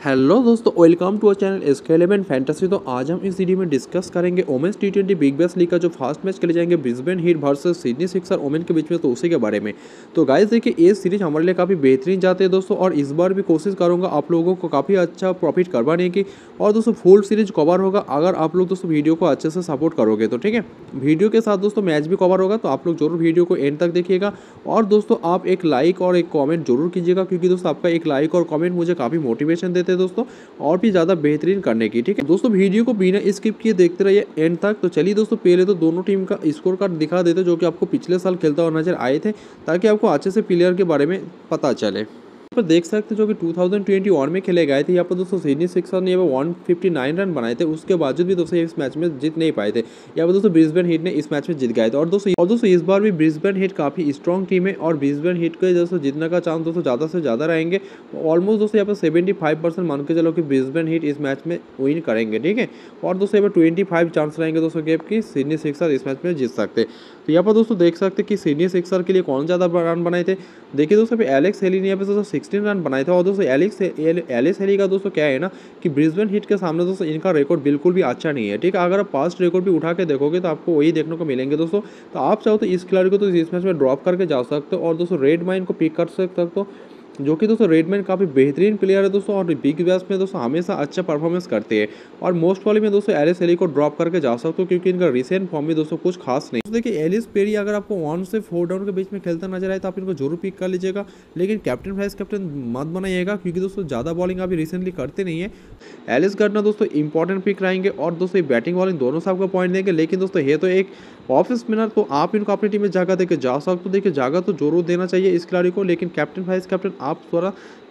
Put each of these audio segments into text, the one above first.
Hello दोस्तों, welcome to our channel SK11 fantasy. तो आज हम इस वीडियो में डिस्कस करेंगे women's T20 big bash league का जो फर्स्ट मैच खेले जाएंगे Brisbane Heat versus Sydney Sixer women के बीच में, तो उसी के बारे में। तो गाइस देखिए, ये सीरीज हमारे लिए काफ़ी बेहतरीन जाते हैं दोस्तों, और इस बार भी कोशिश करूँगा आप लोगों को काफ़ी अच्छा प्रॉफिट करवाने की। और दोस्तों फुल सीरीज कवर होगा अगर आप लोग दोस्तों वीडियो को अच्छे से सपोर्ट करोगे तो, ठीक है। वीडियो के साथ दोस्तों मैच भी कवर होगा, तो आप लोग जरूर वीडियो को एंड तक देखिएगा। और दोस्तों आप एक लाइक और एक कॉमेंट जरूर कीजिएगा, क्योंकि दोस्तों आपका एक लाइक और कॉमेंट मुझे काफ़ी मोटिवेशन देते हैं दोस्तों, और भी ज़्यादा बेहतरीन करने की, ठीक है दोस्तों। वीडियो को बिना स्किप किए देखते रहिए एंड तक। तो चलिए दोस्तों, पहले तो दोनों टीम का स्कोर कार्ड दिखा देते जो कि आपको पिछले साल खेलता हुआ नजर आए थे, ताकि आपको अच्छे से प्लेयर के बारे में पता चले। पर देख सकते जो कि 2021 में खेले गए थे। यहाँ पर दोस्तों सिडनी सिक्सर ने 159 रन बनाए थे, उसके बावजूद भी दोस्तों इस मैच में जीत नहीं पाए थे। यहाँ पर दोस्तों ब्रिस्बेन हीट ने इस मैच में जीत गए थे। और दोस्तों इस बार भी ब्रिस्बेन हीट काफ़ी स्ट्रॉन्ग टीम है, और ब्रिस्बेन हीट के दोस्तों जीतने का चांस दोस्तों ज़्यादा से ज़्यादा रहेंगे। ऑलमोस्ट दोस्तों यहाँ पर 75% मान के चलो कि ब्रिस्बेन हीट इस मैच में विन करेंगे, ठीक है। और दोस्तों यहाँ पर 25 चांस रहेंगे दोस्तों गेम की सिडनी सिक्सर इस मैच में जीत सकते। तो यहाँ पर दोस्तों देख सकते कि सिडनी सिक्सर के लिए कौन ज़्यादा रन बनाए थे। देखिए दोस्तों एलेक्स हेली ने यहाँ पे दोस्तों 16 रन बनाए थे। और दोस्तों एलेक्स हेली का दोस्तों क्या है ना कि ब्रिस्बेन हीट के सामने दोस्तों इनका रिकॉर्ड बिल्कुल भी अच्छा नहीं है, ठीक है। अगर आप पास्ट रिकॉर्ड भी उठा के देखोगे तो आपको वही देखने को मिलेंगे दोस्तों। तो आप चाहो तो इस खिलाड़ी को तो इस मैच में ड्रॉप करके जा सकते हो, और दोस्तों रेड माइन को पिक कर सकते हो, जो कि दोस्तों रेडमैन काफ़ी बेहतरीन प्लेयर है दोस्तों, और बिग बैश में दोस्तों हमेशा अच्छा परफॉर्मेंस करते हैं। और मोस्ट प्रॉब्ली में दोस्तों एलिस पेरी को ड्रॉप करके जा सकते हो, क्योंकि इनका रिसेंट फॉर्म भी दोस्तों कुछ खास नहीं। तो देखिए एलिस पेरी अगर आपको 1 से 4 डाउन के बीच में खेलता नजर आए तो आप इनको जरूर पिक कर लीजिएगा, लेकिन कैप्टन वाइस कैप्टन मत बनाइएगा, क्योंकि दोस्तों ज़्यादा बॉलिंग अभी रिसेंटली करते नहीं है। एलिस गर्डनर दोस्तों इंपॉर्टेंट पिक रहेंगे, और दोस्तों बैटिंग बॉलिंग दोनों से आपको पॉइंट देंगे, लेकिन दोस्तों ये तो एक ऑफ स्पिनर, तो आप इनको अपनी टीम में जगह देकर जा सकते हो। देखिए जगह तो जरूर देना चाहिए इस खिलाड़ी को, लेकिन कैप्टन वाइस कैप्टन आप थोड़ा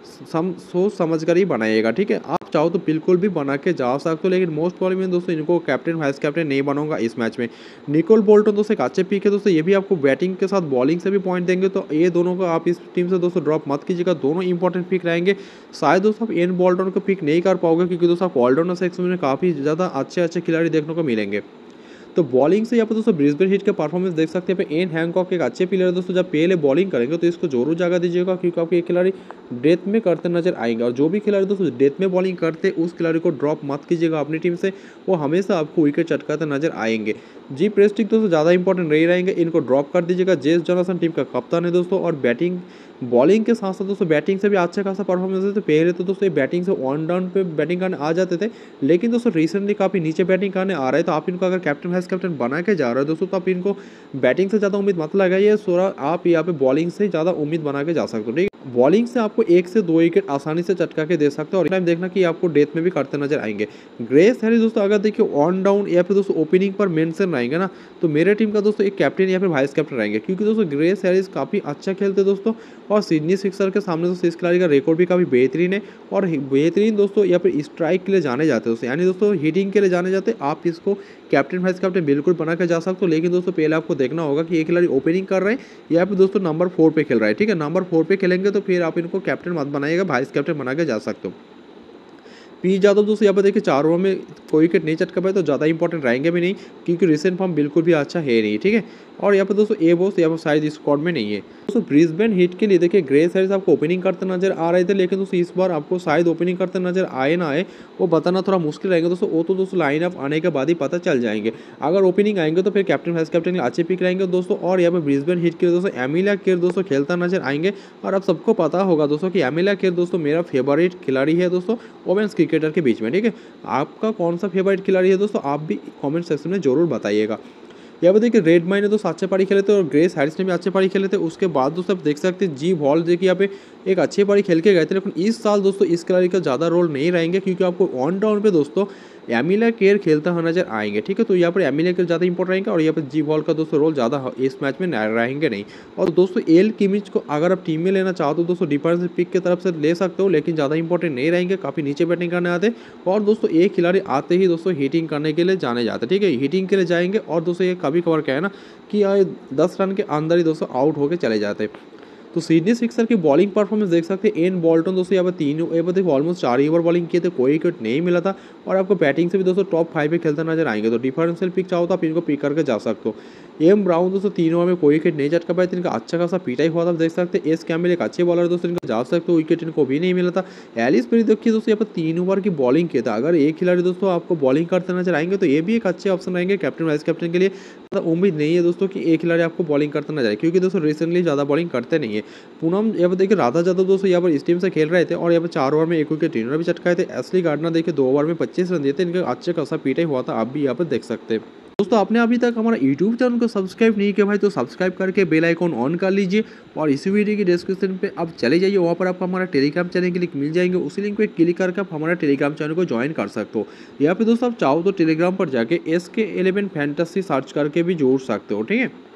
सोच समझ कर ही बनाइएगा, ठीक है। आप चाहो तो बिल्कुल भी बना के जा सकते हो, लेकिन मोस्ट प्रॉब्लम में दोस्तों इनको कैप्टन वाइस कैप्टन नहीं बनाऊंगा इस मैच में। निकोल बोल्टन दोस्तों एक अच्छे पिक है दोस्तों, ये भी आपको बैटिंग के साथ बॉलिंग से भी पॉइंट देंगे, तो ये दोनों को आप इस टीम से दोस्तों ड्रॉप मत कीजिएगा। दोनों इंपॉर्टेंट पिक रहेंगे। शायद दोस्तों आप एन बोल्टन को पिक नहीं कर पाओगे, क्योंकि दोस्तों आप ऑलराउंडर सेक्शन में काफ़ी ज़्यादा अच्छे खिलाड़ी देखने को मिलेंगे। तो बॉलिंग से यहाँ पर दोस्तों ब्रिस्बेन हीट का परफॉर्मेंस देख सकते हैं। एन हैंकॉक एक अच्छे प्लेयर है दोस्तों, जब पहले बॉलिंग करेंगे तो इसको जरूर जगह दीजिएगा, क्योंकि आपके खिलाड़ी डेथ में करते नजर आएंगे। और जो भी खिलाड़ी दोस्तों डेथ में बॉलिंग करते उस खिलाड़ी को ड्रॉप मत कीजिएगा अपनी टीम से, वो हमेशा आपको विकेट चटकाते नजर आएंगे। जी प्रेस्टिक दोस्तों ज़्यादा इंपॉर्टेंट नहीं रहेंगे, इनको ड्रॉप कर दीजिएगा। जेस जॉनसन टीम का कप्तान है दोस्तों, और बैटिंग बॉलिंग के साथ साथ दोस्तों बैटिंग से भी अच्छा खासा परफॉर्मेंस है। तो पहले तो दोस्तों ये बैटिंग से 1 डाउन पे बैटिंग करने आ जाते थे, लेकिन दोस्तों रिसेंटली काफ़ी नीचे बैटिंग करने आ रहे हैं। तो आप इनको अगर कैप्टन वाइस कैप्टन बना के जा रहे हो दोस्तों, तो आप इनको बैटिंग से ज़्यादा उम्मीद मत लगाइए, सोरा आप यहाँ पे बॉलिंग से ज़्यादा उम्मीद बना के जा सकते हो, ठीक है। बॉलिंग से आपको 1 से 2 विकेट आसानी से चटका के दे सकते हो, और टाइम देखना कि आपको डेथ में भी करते नजर आएंगे। ग्रेस हैरिस दोस्तों अगर देखिए 1 डाउन या फिर दोस्तों ओपनिंग पर मेंशन रहेंगे ना, तो मेरे टीम का दोस्तों एक कैप्टन या फिर वाइस कैप्टन रहेंगे, क्योंकि दोस्तों ग्रेस हैरिस काफ़ी अच्छा खेलते दोस्तों, और सिडनी सिक्सर के सामने दोस्तों इस खिलाड़ी का रिकॉर्ड भी काफ़ी बेहतरीन है। और बेहतरीन दोस्तों या फिर स्ट्राइक के लिए जाने जाते हैं दोस्तों, यानी दोस्तों हिटिंग के लिए जाने जाते हैं। आप इसको कैप्टन वाइस कैप्टन बिल्कुल बना के जा सकते हो, लेकिन दोस्तों पहले आपको देखना होगा कि ये खिलाड़ी ओपनिंग कर रहे हैं या फिर दोस्तों नंबर 4 पे खेल रहा है, ठीक है। नंबर 4 पे खेलेंगे तो फिर आप इनको कैप्टन मत बनाइएगा, वाइस कैप्टन बना के जा सकते हो। पी यादव दोस्तों यहाँ पर देखिए 4 ओवर में कोई विकेट नहीं चटका पाए, तो ज़्यादा इंपॉर्टेंट रहेंगे भी नहीं, क्योंकि रिसेंट फॉर्म बिल्कुल भी अच्छा है नहीं, ठीक है। और यहाँ पर दोस्तों ए बॉस यहाँ पर शायद स्क्वाड में नहीं है दोस्तों। ब्रिस्बेन हीट के लिए देखिए ग्रेस हैरिस आपको ओपनिंग करते नजर आ रहे थे, लेकिन दोस्तों इस बार आपको शायद ओपनिंग करते नजर आए ना आए वो बताना थोड़ा मुश्किल रहेगा दोस्तों। वो तो दोस्तों लाइन अप आने के बाद ही पता चल जाएंगे। अगर ओपनिंग आएंगे तो फिर कैप्टन वाइस कैप्टन के अच्छे पिक रहेंगे दोस्तों। और यहाँ पर ब्रिस्बेन हीट के लिए दोस्तों एमिलिया केयर दोस्तों खेलता नजर आएंगे। और अब सबको पता होगा दोस्तों कि एमिलिया केयर दोस्तों मेरा फेवरेट खिलाड़ी है दोस्तों वोमेन्स क्रिकेटर के बीच में, ठीक है। आपका कौन सा फेवरेट खिलाड़ी है दोस्तों, आप भी कमेंट सेक्शन में जरूर बताइएगा। यहाँ पर देखिए रेड माइन ने दोस्तों अच्छे पारी खेले थे, और ग्रेस हैरिस ने भी अच्छे पारी खेले थे। उसके बाद दोस्तों आप देख सकते हैं जी वॉल देखिए यहाँ पे एक अच्छे पारी खेल के गए थे, लेकिन इस साल दोस्तों इस खिलाड़ी का ज़्यादा रोल नहीं रहेंगे, क्योंकि आपको 1 डाउन पे दोस्तों एमिलिया केयर खेलता हुआ नजर आएंगे, ठीक है। तो यहाँ पर एमिलिया केयर ज़्यादा इंपॉर्टेंट रहेंगे, और यहाँ पर जी वॉल का दोस्तों रोल ज़्यादा इस मैच में रहेंगे नहीं। और दोस्तों एल किमिच को अगर आप टीम में लेना चाहते हो दोस्तों डिफेंसिव पिक की तरफ से ले सकते हो, लेकिन ज़्यादा इंपॉर्टेंट नहीं रहेंगे, काफ़ी नीचे बैटिंग करने आते। और दोस्तों एक खिलाड़ी आते ही दोस्तों हिटिंग करने के लिए जाने जाते, ठीक है। हिटिंग के लिए जाएंगे, और दोस्तों ये कभी कभार क्या है ना कि 10 रन के अंदर ही दोस्तों आउट होकर चले जाते। तो सिडनी सिक्सर की बॉलिंग परफॉर्मेंस देख सकते हैं। एन बॉल्टन दोस्तों यहाँ पर यहाँ पर देखो ऑलमोस्ट 4 ही ओवर बॉलिंग किए थे, कोई विकेट नहीं मिला था। और आपको बैटिंग से भी दोस्तों टॉप 5 पे खेलते नजर आएंगे। तो डिफरेंशियल पिक चाहो तो आप इनको पिक करके जा सकते हो। एम ब्राउन दोस्तों 3 ओवर में कोई विकेट नहीं चटका पाए, इनका अच्छा खासा पीटा ही हुआ था, आप देख सकते हैं। एस कैमिल एक अच्छे बॉलर दोस्तों, इनका जा सकते हो, विकेट इनको भी नहीं मिला था। एलिस पेरी देखिए दोस्तों यहाँ पर 3 ओवर की बॉलिंग किया था। अगर एक खिलाड़ी दोस्तों आपको बॉलिंग करते नजर आएंगे तो ये भी एक अच्छे ऑप्शन रहेंगे कैप्टन वाइस कैप्टन के लिए। उम्मीद नहीं है दोस्तों कि एक खिलाड़ी आपको बॉलिंग करते नजर आए, क्योंकि दोस्तों रिसेंटली ज़्यादा बॉलिंग करते नहीं है। पूनम यहाँ पर देखिए राधा यादव दोस्तों यहाँ पर इस टीम से खेल रहे थे और यहाँ पर 4 ओवर में 1 विकेट इन्होंने भी चटकाए थे। एस्ली गार्डनर देखिए 2 ओवर में 25 रन दिए थे, इनका अच्छे खासा पीटा ही हुआ था, आप भी यहाँ पर देख सकते हैं। दोस्तों आपने अभी तक हमारा यूट्यूब चैनल को सब्सक्राइब नहीं किया भाई तो सब्सक्राइब करके बेल आइकॉन ऑन कर लीजिए। और इसी वीडियो की डिस्क्रिप्शन पे आप चले जाइए, वहाँ पर आपको हमारा टेलीग्राम चैनल के लिंक मिल जाएंगे, उसी लिंक पे क्लिक करके आप हमारा टेलीग्राम चैनल को ज्वाइन कर सकते हो। यहाँ पे दोस्तों आप चाहो तो टेलीग्राम पर जाके SK11 फैंटेसी सर्च करके भी जोड़ सकते हो, ठीक है।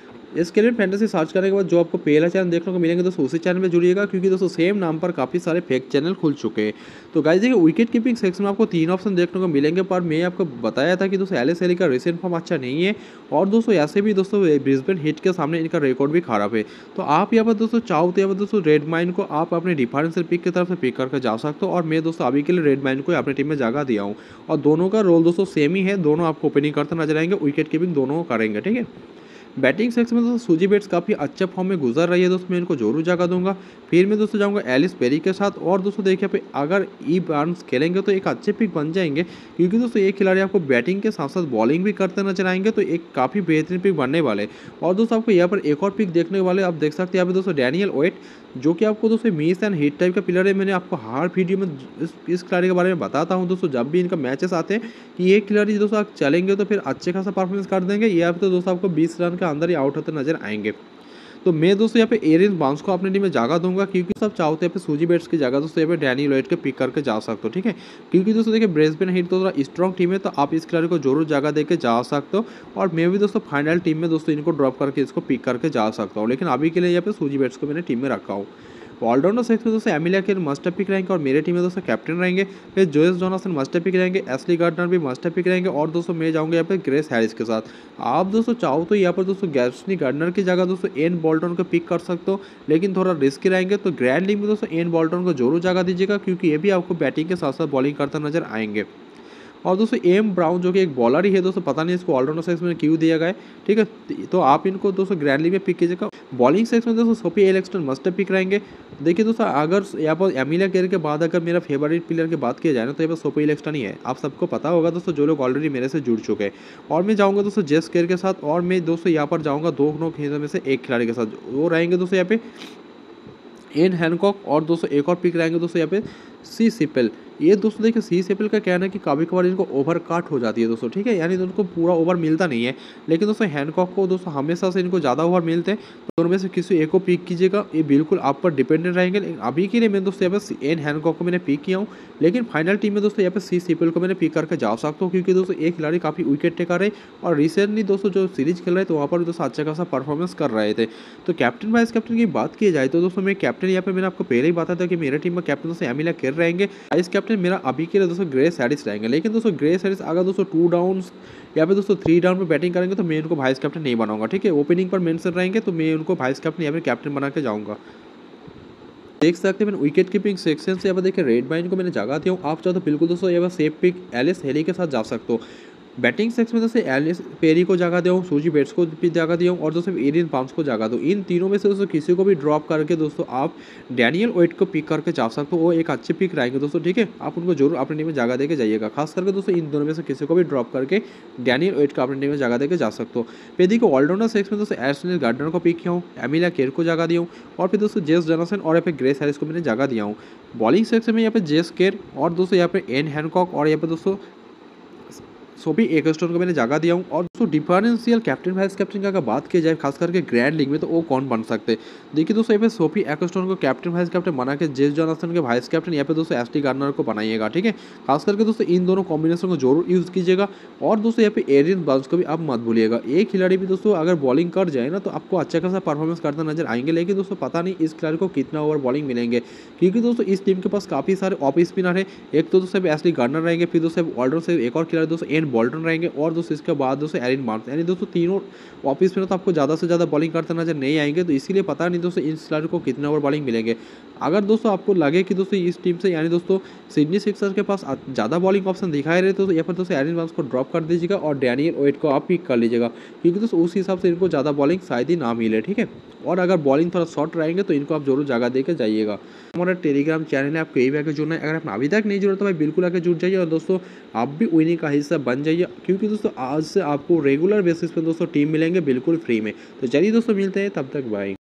SK11 फैंटेसी सर्च करने के बाद जो आपको पहला चैनल देखने को मिलेंगे दोस्तों उसी चैनल में जुड़िएगा, क्योंकि दोस्तों सेम नाम पर काफ़ी सारे फेक चैनल खुल चुके हैं। तो गाइस देखिए विकेट कीपिंग सेक्शन में आपको 3 ऑप्शन देखने को मिलेंगे, पर मैं आपको बताया था कि दोस्तों एलिस हेली का रिसेंट फॉर्म अच्छा नहीं है और दोस्तों ऐसे भी दोस्तों ब्रिस्बेन हिट के सामने इनका रिकॉर्ड भी खराब है। तो आप यहाँ पर दोस्तों चाहो तो यहाँ पर दोस्तों रेड माइन को आप अपने डिफरेंशियल पिक की तरफ से पिक करके जा सकते हो। और मैं दोस्तों अभी के लिए रेड माइन को अपनी टीम में जगह दिया हूँ और दोनों का रोल दोस्तों सेम ही है, दोनों आपको ओपनिंग करते नजर आएंगे, विकेट कीपिंग दोनों करेंगे, ठीक है। बैटिंग सेक्शन में दोस्तों सूजी बेट्स काफ़ी अच्छा फॉर्म में गुजर रही है दोस्तों, मैं इनको जरूर जगह दूंगा। फिर मैं दोस्तों जाऊंगा एलिस पेरी के साथ। और दोस्तों देखिए पे अगर ई बार्न्स खेलेंगे तो एक अच्छे पिक बन जाएंगे, क्योंकि दोस्तों एक खिलाड़ी आपको बैटिंग के साथ साथ बॉलिंग भी करते नजर आएंगे, तो एक काफ़ी बेहतरीन पिक बनने वाले। और दोस्तों आपको यहाँ पर एक और पिक देखने वाले आप देख सकते हैं यहाँ पे दोस्तों डैनियल वेट, जो कि आपको दोस्तों मिस एंड हिट टाइप का प्लेयर है। मैंने आपको हर वीडियो में इस खिलाड़ी के बारे में बताता हूँ दोस्तों, जब भी इनका मैचेस आते हैं कि ये खिलाड़ी दोस्तों आप चलेंगे तो फिर अच्छे खासा परफॉर्मेंस कर देंगे, या तो दोस्तों आपको 20 रन के अंदर ही आउट होते नजर आएंगे। तो मैं दोस्तों यहाँ पे एरिन बाउंस को अपने टीम में जगह दूंगा, क्योंकि सब चाहते हैं पे सूजी बेट्स की जगह दोस्तों यहाँ पे डैनी लॉयड के पिक करके जा सकते हो, ठीक है। क्योंकि दोस्तों देखिए ब्रिस्बेन हिट तो थोड़ा स्ट्रॉन्ग टीम है, तो आप इस खिलाड़ी को जरूर जगह देके जा सकते हो। और मैं भी दोस्तों फाइनल टीम में दोस्तों इनको ड्रॉप करके इसको पिक करके जा सकता हूँ, लेकिन अभी के लिए यहाँ पे सूजी बेट्स को मैंने टीम में रखा हूँ। ऑलराउंडर सेक्शन में दोस्तों एमिलिया केर मस्ट पिक रहेंगे और मेरे टीम में दोस्तों कैप्टन रहेंगे। फिर जोएस जॉनसन मस्ट पिक रहेंगे, एस्ली गार्डनर भी मस्ट पिक रहेंगे। और दोस्तों मैं जाऊंगा यहाँ पे ग्रेस हैरिस के साथ। आप दोस्तों चाहो तो यहाँ पर दोस्तों गैस्नी गार्डनर की जगह दोस्तों एन बॉल्टन को पिक कर सकते हो, लेकिन थोड़ा रिस्की रहेंगे। तो ग्रैंड लीग में दोस्तों एन बॉल्टन को जरूर जगह दीजिएगा, क्योंकि ये भी आपको बैटिंग के साथ साथ बॉलिंग करता नजर आएंगे। और दोस्तों एम ब्राउन जो कि एक बॉलर ही है दोस्तों, पता नहीं इसको ऑलराउंडर सेक्शन में क्यों दिया गया है, ठीक है। तो आप इनको दोस्तों ग्रैंड लीग में पिक कीजिएगा। बॉलिंग सेक्शन में दोस्तों सोफी एलेक्सटन मस्ट पिक रहेंगे। देखिए दोस्तों अगर यहाँ पर एमिलिया केर के बाद अगर मेरा फेवरेट प्लेयर की बात की जाए ना, तो यहाँ पर सोफी एलेक्सटन ही है। आप सबको पता होगा दोस्तों, जो लोग ऑलरेडी मेरे से जुड़ चुके हैं। और मैं जाऊँगा दोस्तों जेस केर के साथ, और मैं दोस्तों यहाँ पर जाऊँगा 2 खिलाड़ियों में से एक खिलाड़ी के साथ, वो रहेंगे दोस्तों यहाँ पे एन हैनकॉक। और दोस्तों एक और पिक रहेंगे दोस्तों यहाँ पे सी सिपेल। ये दोस्तों देखिए सी सिपेल का कहना है कि कभी कभार इनको ओवर काट हो जाती है दोस्तों, ठीक है, यानी उनको पूरा ओवर मिलता नहीं है। लेकिन दोस्तों हैनकॉक को दोस्तों हमेशा से इनको ज़्यादा ओवर मिलते हैं, तो उनमें से किसी एक को पिक कीजिएगा, ये बिल्कुल आप पर डिपेंडेंट रहेंगे। लेकिन अभी के लिए मैं दोस्तों यहाँ पर एन हैनकॉक को मैंने पिक किया हूँ, लेकिन फाइनल टीम में दोस्तों यहाँ पर सी सिपेल को मैंने पिक करके जा सकता हूँ, क्योंकि दोस्तों एक खिलाड़ी काफ़ी विकेट टेकर है और रिसेंटली दोस्तों जो सीरीज खेल रहे थे वहाँ पर दोस्तों अच्छा खासा परफॉर्मेंस कर रहे थे। तो कैप्टन वाइस कैप्टन की बात की जाए तो दोस्तों मैं कैप्टन यहाँ पे मैंने आपको पहले ही बताया था कि मेरे टीम में कैप्टन दोस्तों एमिलिया केर रहेंगे, वाइस कैप्टन मेरा अभी के लिए दोस्तों ग्रेस हैरिस रहेंगे। लेकिन दोस्तों ग्रेस हैरिस अगर दोस्तों 2 डाउन या पे दोस्तों 3 डाउन पे बैटिंग करेंगे तो मैं उनको वाइस कैप्टन नहीं बनाऊंगा, ठीक है। ओपनिंग पर मेंशन रहेंगे तो मैं उनको वाइस कैप्टन या फिर कैप्टन बना के जाऊंगा। देख सकते हैं मैंने विकेट कीपिंग सेक्शन से यहाँ पर देखिए रेड माइन को मैंने जगह दिया हूँ। आप चाहो तो बिल्कुल दोस्तों यहाँ पर सेफ पिक एलिस हेली के साथ जा सकते हो। बैटिंग सेक्शन में दोस्तों एलिस पेरी को जगह दिया हूँ, सूजी बेट्स को भी जगह दिया हूँ, और दोस्तों एरियन बाउंस को जगह दो। इन तीनों में से दोस्तों किसी को भी ड्रॉप करके दोस्तों आप डैनियल वेट को पिक करके जा सकते हो, वो एक अच्छे पिक रहेंगे दोस्तों, ठीक है। आप उनको जरूर अपने टीम में जगह देके जाइएगा, खास करके दोस्तों इन दोनों में से किसी को भी ड्रॉप करके डैनियल वेट को अपने टीम में जगह देके जा सकते हो। फिर देखिए ऑलराउंडर सेक्शन में दोस्तों एस्टन गार्डनर को पिक किया हूँ, एमिलिया केर को जगह दिया हूँ, और फिर दोस्तों जेस जॉनसन और यहाँ पे ग्रेस हैरिस को मैंने जगह दिया हूँ। बॉलिंग सेक्शन में यहाँ पे जेस केर और दोस्तों यहाँ पे एन हैनकॉक और यहाँ पे दोस्तों सोफी एलेक्सटन को मैंने जगह दिया हूँ। और दोस्तों डिफरेंशियल कैप्टन वाइस कैप्टन का अगर बात की जाए खास करके ग्रैंड लीग में, तो वो कौन बन सकते हैं। देखिए दोस्तों यहाँ पे सोफी एलेक्सटन को कैप्टन वाइस कैप्टन बना के जेस जॉनसन के वाइस कैप्टन यहाँ पे दोस्तों एस्ली गार्डनर को बनाइएगा, ठीक है। खास करके दोस्तों इन दोनों कॉम्बिनेशन को जरूर यूज कीजिएगा। और दोस्तों यहाँ पे एरियन बाउंस को भी आप मत भूलिएगा। एक खिलाड़ी भी दोस्तों अगर बॉलिंग कर जाए ना, तो आपको अच्छा खासा परफॉर्मेंस करता नजर आएंगे, लेकिन दोस्तों पता नहीं इस खिलाड़ी को कितना ओवर बॉलिंग मिलेंगे, क्योंकि दोस्तों इस टीम के पास काफी सारे ऑफ स्पिनर है। एक तो दोस्तों एस्ली गार्डनर रहेंगे, फिर दोस्तों ऑलराउंडर से एक और खिलाड़ी दोस्तों एन बॉल्टन रहेंगे, और दोस्तों इसके बाद दोस्तों एरिन बार्न्स, यानी दोस्तों तीनों ऑफिस में तो आपको ज़्यादा से ज़्यादा बॉलिंग करते नजर नहीं आएंगे। तो इसीलिए पता नहीं दोस्तों इन खिलाड़ियों को कितने ओवर बॉलिंग मिलेंगे। अगर दोस्तों आपको लगे कि दोस्तों इस टीम से यानी दोस्तों सिडनी सिक्सर्स के पास ज़्यादा बॉलिंग ऑप्शन दिखाई रहे तो यहाँ पर दोस्तों एरिन बार्न्स को ड्रॉप कर दीजिएगा और डैनियल वेट को आप पिक कर लीजिएगा, क्योंकि दोस्तों उस हिसाब से इनको ज़्यादा बॉलिंग शायद ही ना मिले, ठीक है। और अगर बॉलिंग थोड़ा शॉर्ट रहेंगे तो इनको आप जरूर जगह देकर जाइएगा। हमारा टेलीग्राम चैनल है, आपको यही भी आके जुड़ना है। अगर आपने अभी तक नहीं जुड़ा तो भाई बिल्कुल आके जुड़ जाइए और दोस्तों आप भी विनिंग का हिस्सा बन जाइए, क्योंकि दोस्तों आज से आपको रेगुलर बेसिस पे दोस्तों टीम मिलेंगे बिल्कुल फ्री में। तो चलिए दोस्तों मिलते हैं, तब तक बाय।